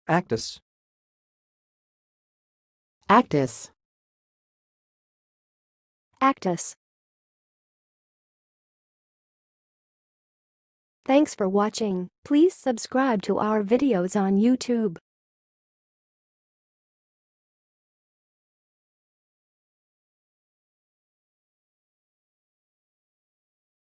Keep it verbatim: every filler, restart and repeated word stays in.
actus, actus, actus. Thanks for watching. Please subscribe to our videos on YouTube.